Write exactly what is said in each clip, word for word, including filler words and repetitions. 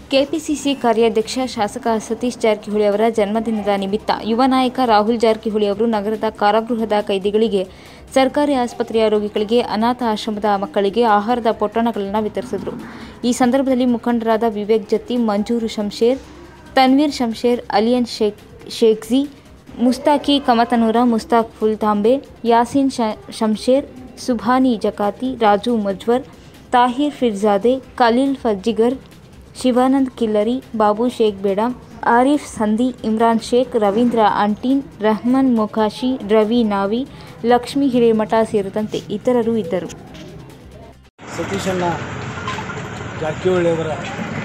KPCC ಕಾರ್ಯಾಧ್ಯಕ್ಷ ಶಾಸಕ ಸತೀಶ್ ಜಾರಕಿಹೊಳಿ ಅವರ ಜನ್ಮದಿನದ ನಿಮಿತ್ತ ಯುವ ನಾಯಕ ರಾಹುಲ್ ಜಾರಕಿಹೊಳಿ ಅವರು ನಗರದ ಕಾರಾಗೃಹದ ಕೈದಿಗಳಿಗೆ, ಸರ್ಕಾರಿ ಆಸ್ಪತ್ರೆಯ ರೋಗಿಗಳಿಗೆ, ಅನಾಥ ಆಶ್ರಮದ ಮಕ್ಕಳಿಗೆ ಆಹಾರದ ಪೊಟ್ಟಣಗಳನ್ನು ವಿತರಿಸಿದರು. ಈ ಸಂದರ್ಭದಲ್ಲಿ ಮುಖಂಡರಾದ ವಿವೇಕ್ ಜತ್ತಿ, ಮಂಜೂರು ಶಂಶೇರ್, ತನ್ವೀರ್ ಶಂಶೇರ್, ಅಲಿಯನ್ ಶೇಖ್ ಶೇಖ್ಜಿ, ಮುಸ್ತಾಕಿ ಕಮತನೂರ, ಮುಸ್ತಾಕ್ ಫುಲ್ತಾಂಬೆ, ಯಾಸೀನ್ ಶಂಶೇರ್, ಸುಭಾನಿ ಜಕಾತಿ, ರಾಜು ಮಜ್ವರ್, ತಾಹಿರ್ ಫಿರ್ಜಾದೆ, ಖಲೀಲ್ ಫಜ್ಜಿಗರ್, ಶಿವಾನಂದ್ ಕಿಲ್ಲರಿ, ಬಾಬು ಶೇಖ್ ಬೇಡಂ, ಆರಿಫ್ ಸಂಧಿ, ಇಮ್ರಾನ್ ಶೇಖ್, ರವೀಂದ್ರ ಅಂಟೀನ್, ರಹಮಾನ್ ಮೊಕಾಶಿ, ರವಿ ನಾವಿ, ಲಕ್ಷ್ಮೀ ಹಿರೇಮಠ ಸೇರಿದಂತೆ ಇತರರು ಇದ್ದರು. ಸತೀಶಣ್ಣ ಜಾರಕಿಹೊಳಿಯವರ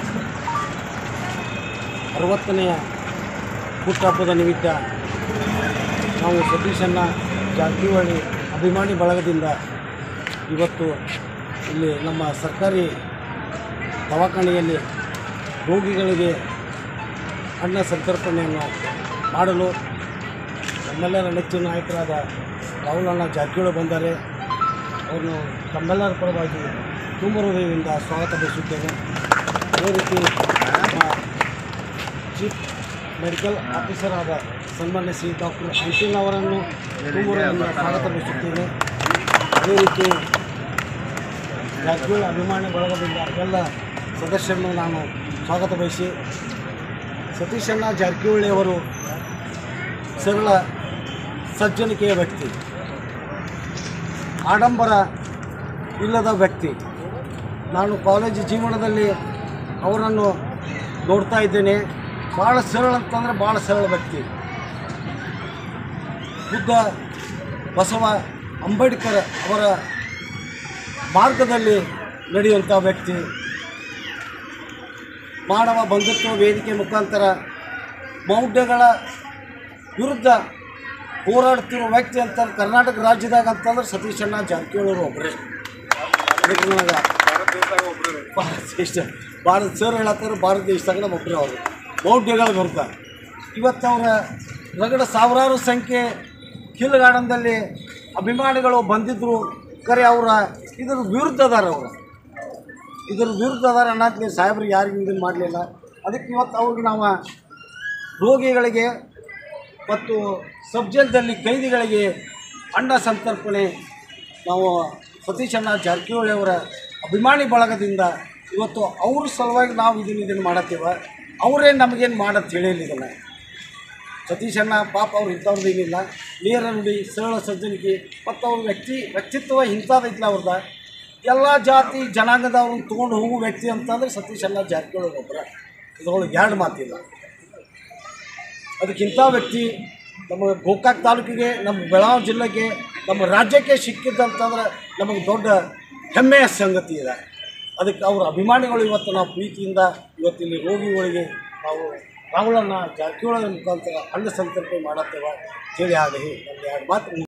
ಅರವತ್ತನೆಯ ಹುಟ್ಟುಹಬ್ಬದ ನಿಮಿತ್ತ ನಾವು ಸತೀಶಣ್ಣ ಜಾರಕಿಹೊಳಿ ಅಭಿಮಾನಿ ಬಳಗದಿಂದ ಇವತ್ತು ಇಲ್ಲಿ ನಮ್ಮ ಸರ್ಕಾರಿ ದವಾಖಾನೆಯಲ್ಲಿ ರೋಗಿಗಳಿಗೆ ಅನ್ನ ಸಂತರ್ಪಣೆಯನ್ನು ಮಾಡಲು ನಮ್ಮೆಲ್ಲರ ನೆಚ್ಚಿನ ನಾಯಕರಾದ ರಾಹುಲ್ ಅಣ್ಣ ಜಾರಕಿಹೊಳಿ ಬಂದರೆ ಅವರನ್ನು ತಮ್ಮೆಲ್ಲರ ಪರವಾಗಿ ತುಂಬ ಹೃದಯದಿಂದ ಸ್ವಾಗತ ಬಯಸುತ್ತೇನೆ. ಅದೇ ರೀತಿ ನಮ್ಮ ಚೀಫ್ ಮೆಡಿಕಲ್ ಆಫೀಸರ್ ಆದ ಸನ್ಮಾನ್ಯ ಶ್ರೀ ಡಾಕ್ಟರ್ ಅಂಟಿಲ್ ಅವರನ್ನು ತುಂಬ ಹೃದಯದಿಂದ ಸ್ವಾಗತ ಬಯಸುತ್ತೇನೆ. ಅದೇ ರೀತಿ ಜಾರಕಿಹೊಳಿ ಅಭಿಮಾನಿ ಬಳಗದಿಂದ ಎಲ್ಲ ಸದಸ್ಯರನ್ನು ನಾನು ಸ್ವಾಗತ ಬಯಸಿ, ಸತೀಶಣ್ಣ ಜಾರಕಿಹೊಳಿಯವರು ಸರಳ ಸಜ್ಜನಿಕೆಯ ವ್ಯಕ್ತಿ, ಆಡಂಬರ ಇಲ್ಲದ ವ್ಯಕ್ತಿ. ನಾನು ಕಾಲೇಜು ಜೀವನದಲ್ಲಿ ಅವರನ್ನು ನೋಡ್ತಾ ಇದ್ದೇನೆ. ಭಾಳ ಸರಳ ಅಂತಂದರೆ ಭಾಳ ಸರಳ ವ್ಯಕ್ತಿ. ಬುದ್ಧ, ಬಸವ, ಅಂಬೇಡ್ಕರ್ ಅವರ ಮಾರ್ಗದಲ್ಲಿ ನಡೆಯುವಂಥ ವ್ಯಕ್ತಿ. ಮಾನವ ಬಂಧುತ್ವ ವೇದಿಕೆ ಮುಖಾಂತರ ಮೌಢ್ಯಗಳ ವಿರುದ್ಧ ಹೋರಾಡ್ತಿರೋ ವ್ಯಕ್ತಿ ಅಂತ ಕರ್ನಾಟಕ ರಾಜ್ಯದಾಗ ಅಂತಂದ್ರೆ ಸತೀಶಣ್ಣ ಜಾರಕಿಹೊಳಿ ಒಬ್ಬರೇ. ಅದಕ್ಕೆ ನನಗೆ ಭಾರತ ದೇಶ ಭಾರತ ಸರ್ ಹೇಳತ್ತಾರೆ, ಭಾರತ ದೇಶದಾಗ ನಮ್ಮ ಒಬ್ಬರೇ ಅವರು ಮೌಢ್ಯಗಳ ವಿರುದ್ಧ. ಇವತ್ತು ಅವರ ರಗಡ ಸಾವಿರಾರು ಸಂಖ್ಯೆ ಕಿಲ್ಗಾರ್ಡನ್ದಲ್ಲಿ ಅಭಿಮಾನಿಗಳು ಬಂದಿದ್ದರು. ಕರೆ ಅವರ ಇದರ ವಿರುದ್ಧ ಅದಾರ, ಅವರು ಇದರ ವಿರುದ್ಧ ಅದಾರ ಅನ್ನೋಕ್ಕೆ ಸಾಹೇಬ್ರಿಗೆ ಯಾರಿಗೂ ಇದನ್ನು ಮಾಡಲಿಲ್ಲ. ಅದಕ್ಕೆ ಇವತ್ತು ಅವ್ರಿಗೆ ನಾವು ರೋಗಿಗಳಿಗೆ ಮತ್ತು ಸಬ್ಜೆಲ್ದಲ್ಲಿ ಕೈದಿಗಳಿಗೆ ಅನ್ನ ಸಂತರ್ಪಣೆ ನಾವು ಸತೀಶಣ್ಣ ಜಾರಕಿಹೊಳಿ ಅವರ ಅಭಿಮಾನಿ ಬಳಗದಿಂದ ಇವತ್ತು ಅವ್ರ ಸಲುವಾಗಿ ನಾವು ಇದನ್ನು ಇದನ್ನು ಮಾಡತ್ತೇವೆ. ಅವರೇ ನಮಗೇನು ಮಾಡತ್ತೆ ಹೇಳಿಲ್ಲ. ಇದನ್ನು ಸತೀಶಣ್ಣ ಪಾಪ ಅವ್ರು ಇಂಥವ್ರದ್ದು ಏನಿಲ್ಲ, ನೇರ ನುಡಿ, ಸರಳ ಸಜ್ಜನಿಕೆ ಮತ್ತು ಅವ್ರ ವ್ಯಕ್ತಿ ವ್ಯಕ್ತಿತ್ವ ಇಂಥದ್ದೈತಿಲ್ಲ ಅವ್ರದ. ಎಲ್ಲ ಜಾತಿ ಜನಾಂಗದವ್ರನ್ನ ತೊಗೊಂಡು ಹೋಗೋ ವ್ಯಕ್ತಿ ಅಂತಂದರೆ ಸತೀಶಣ್ಣ ಜಾರಕಿಹೊಳಿ ಒಬ್ಬರ. ಇದ್ರೊಳಗೆ ಎರಡು ಮಾತಿಲ್ಲ. ಅದಕ್ಕಿಂಥ ವ್ಯಕ್ತಿ ನಮ್ಮ ಗೋಕಾಕ್ ತಾಲೂಕಿಗೆ, ನಮ್ಮ ಬೆಳಗಾವಿ ಜಿಲ್ಲೆಗೆ, ನಮ್ಮ ರಾಜ್ಯಕ್ಕೆ ಸಿಕ್ಕಿದ್ದಂತಂದ್ರೆ ನಮಗೆ ದೊಡ್ಡ ಹೆಮ್ಮೆಯ ಸಂಗತಿ ಇದೆ. ಅದಕ್ಕೆ ಅವರ ಅಭಿಮಾನಿಗಳು ಇವತ್ತು ನಾವು ಪ್ರೀತಿಯಿಂದ ಇವತ್ತಿಲ್ಲಿ ರೋಗಿಗಳಿಗೆ ನಾವು ರಾಹುಲ್ ಅಣ್ಣ ಜಾರಕಿಹೊಳಿ ಮುಖಾಂತರ ಅನ್ನ ಸಂತರ್ಪಣೆ ಮಾಡತ್ತೇವೆ ಹೇಳಿ ಆಗಲಿ. ಒಂದು ಎರಡು ಮಾತು